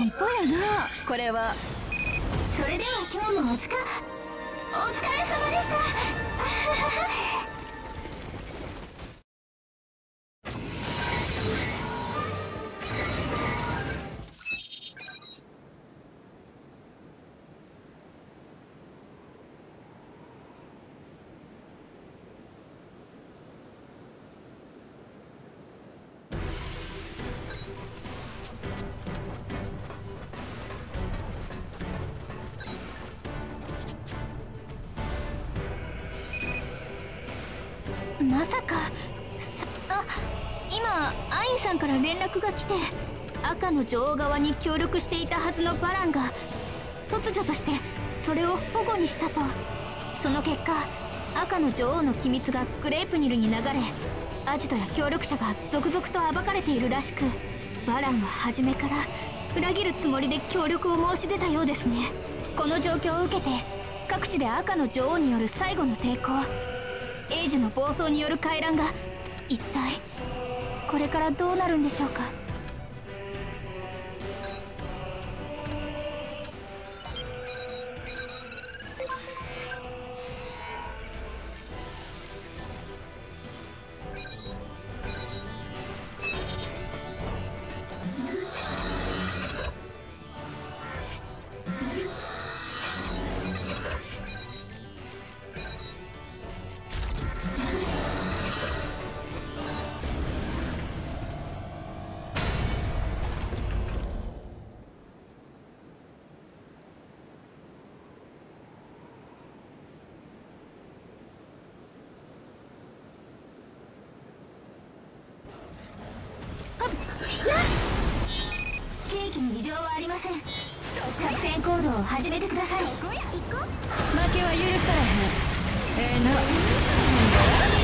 んぽやなこれは。 それでは今日もお疲れ様でした。まさか今アインさんから連絡が来て、赤の女王側に協力していたはずのバランが突如としてそれを保護にしたと。その結果赤の女王の機密がグレープニルに流れ、アジトや協力者が続々と暴かれているらしく、バランは初めから裏切るつもりで協力を申し出たようですね。この状況を受けて各地で赤の女王による最後の抵抗、エイジの暴走による回覧が一体これからどうなるんでしょうか。ケーキに異常はありません。作戦行動を始めてください。 負けは許されへん。な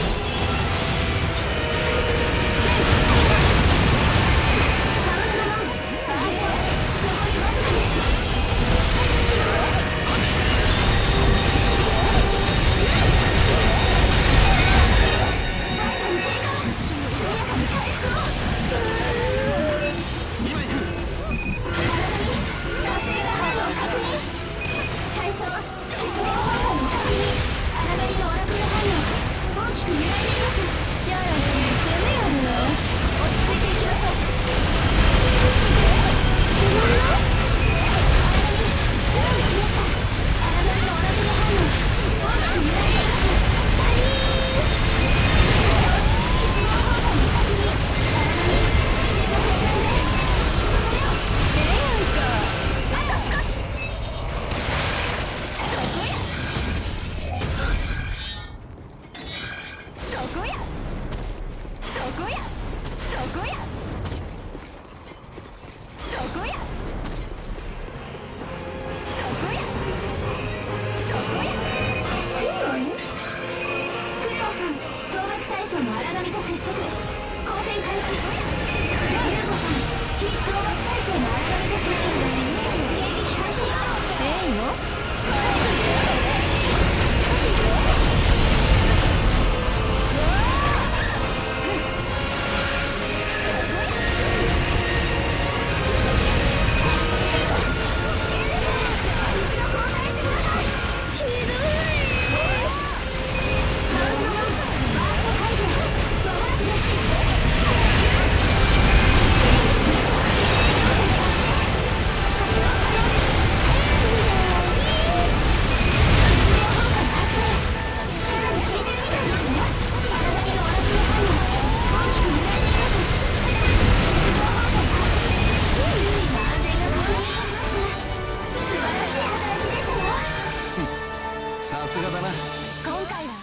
さすがだな。 今回は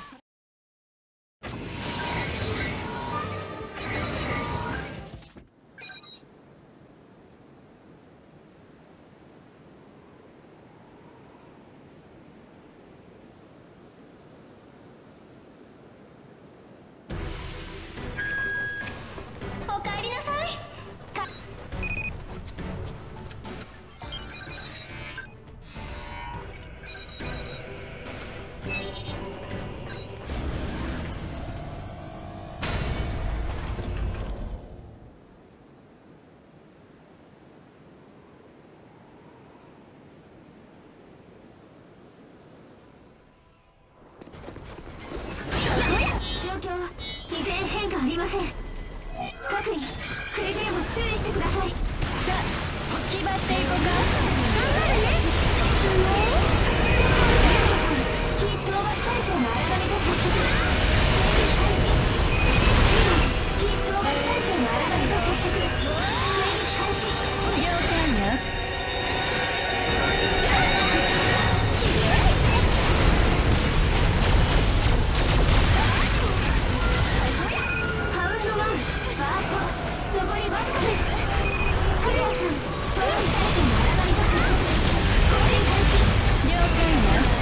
おかえりなさい。 気張っていこうか。 頑張るね。非討伐対象の荒波と接触。開始。非討伐対象の荒波と接触。開始。 了解よ。 ハウンド1、ファースト、残りバットです。クレアさん、討伐対象の荒波と接触。攻撃開始。 了解よ。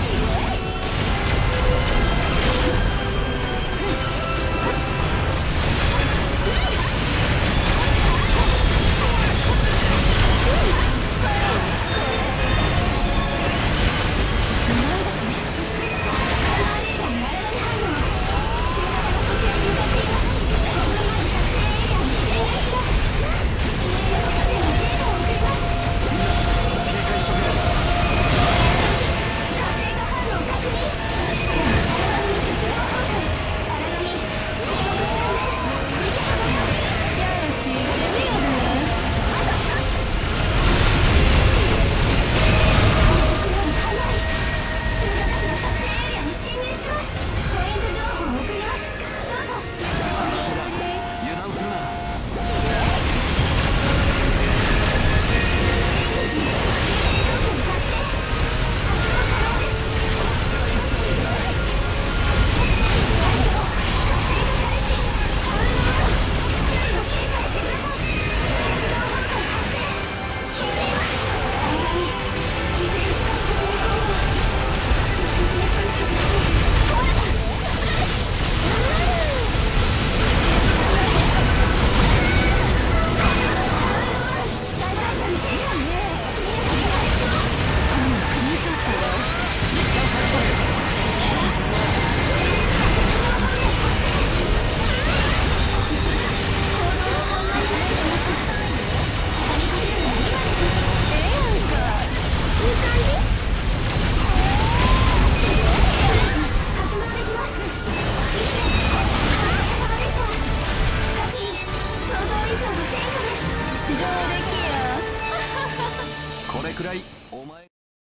これくらいお前。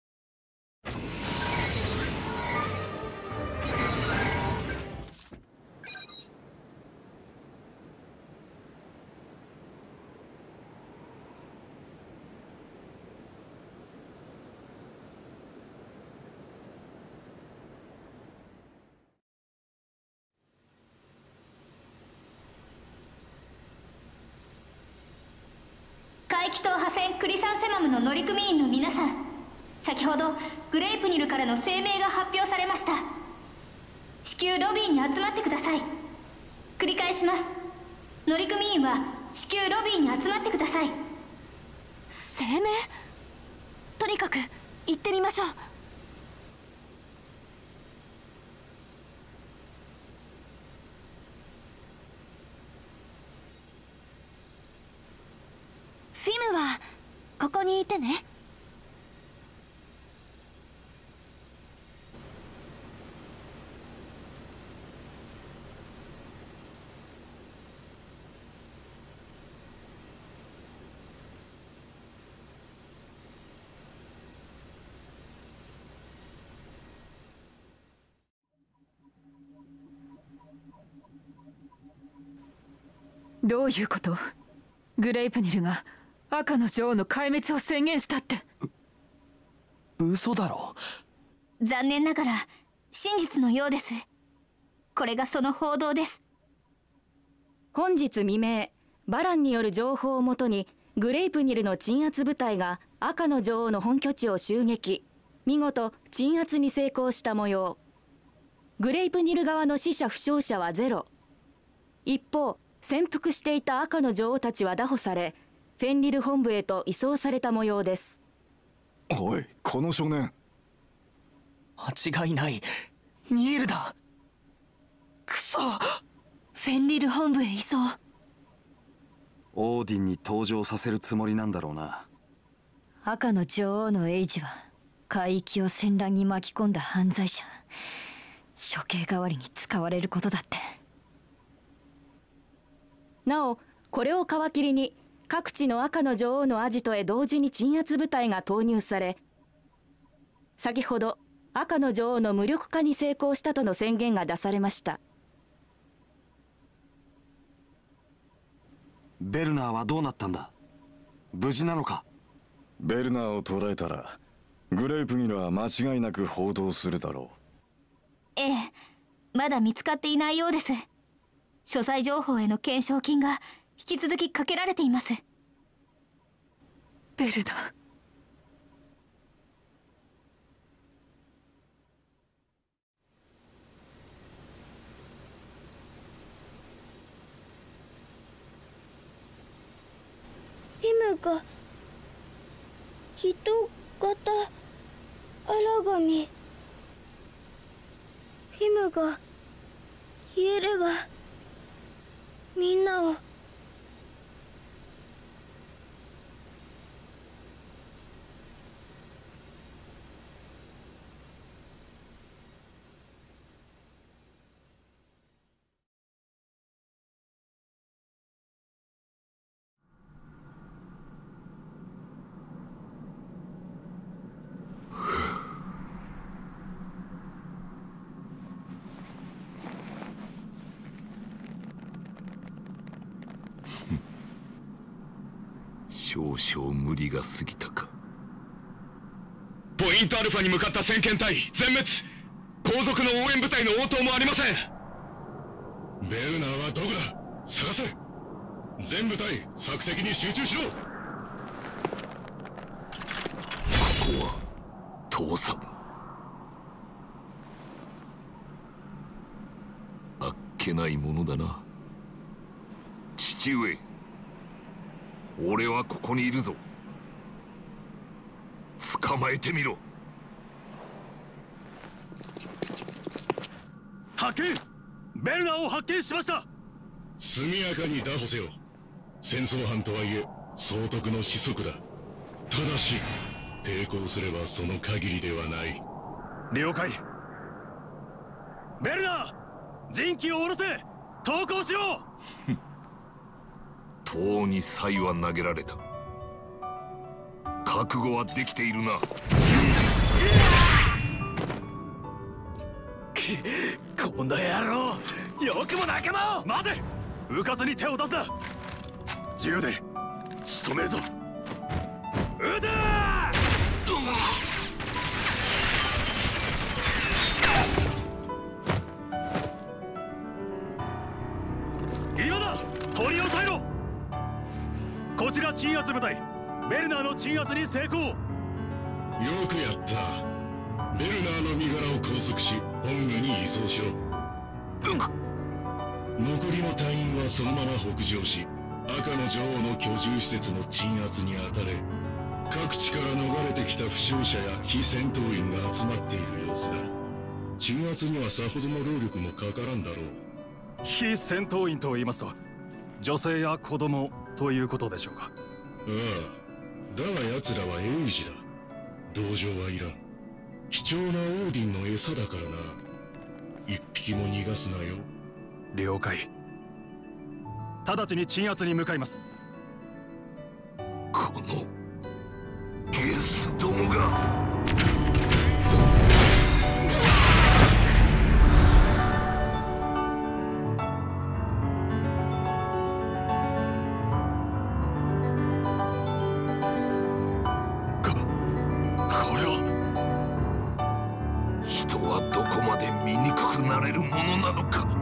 怪奇党派戦クリサンセマムの乗組員の皆さん、先ほどグレイプニルからの声明が発表されました。至急ロビーに集まってください。繰り返します。乗組員は至急ロビーに集まってください。 声明？とにかく行ってみましょう。フィムはここにいてね。どういうこと？グレイプニルが赤の女王の壊滅を宣言したって。 嘘だろ。 残念ながら真実のようです。これがその報道です。 本日未明、バランによる情報をもとにグレイプニルの鎮圧部隊が赤の女王の本拠地を襲撃、見事鎮圧に成功した模様。グレイプニル側の死者負傷者はゼロ。一方、潜伏していた赤の女王たちは拿捕され、フェンリル本部へと移送された模様です。 おい、この少年。 間違いない。ニールだ。くそ。 フェンリル本部へ移送。 オーディンに登場させるつもりなんだろうな。 赤の女王のエイジは海域を戦乱に巻き込んだ犯罪者。処刑代わりに使われることだって。 なお、これを皮切りに各地の赤の女王のアジトへ同時に鎮圧部隊が投入され、先ほど赤の女王の無力化に成功したとの宣言が出されました。 ベルナーはどうなったんだ？無事なのか？ ベルナーを捕らえたらグレープミルは間違いなく報道するだろええ、まだ見つかっていないようです。所在情報への懸賞金が引き続きかけられています。 ベルナ。 ヒムが人型荒神。ヒムが消えればみんなを。 少々無理が過ぎたか。 ポイントアルファに向かった先遣隊全滅。後続の応援部隊の応答もありません。ベルナーはどこだ？探せ。全部隊索敵に集中しろ。ここは父さん。あっけないものだな。父上、俺はここにいるぞ。捕まえてみろ。 発見！ベルナーを発見しました。 速やかに拿捕せよ。戦争犯とはいえ総督の子息だ。ただし抵抗すればその限りではない。 了解。ベルナー、陣旗を下ろせ。投降しろ。 塔に才は投げられた。覚悟はできているな。 この野郎、よくも仲間を。待て、うかつに手を出すな。銃で仕留めるぞ。撃て。今だ、取り押さえろ。こちら鎮圧部隊、ベルナーの鎮圧に成功。よくやった。ベルナーの身柄を拘束し本部に移送しろ。残りの隊員はそのまま北上し、赤の女王の居住施設の鎮圧に当たれ。各地から逃れてきた負傷者や非戦闘員が集まっている様子だ。鎮圧にはさほどの労力もかからんだろう。 非戦闘員と言いますと、女性や子供ということでしょうか。 ああ、だが奴らは英治だ。同情はいらん。貴重なオーディンの餌だからな。一匹も逃がすなよ。 了解。直ちに鎮圧に向かいます。 このゲスどもが。人はどこまで醜くなれるものなのか。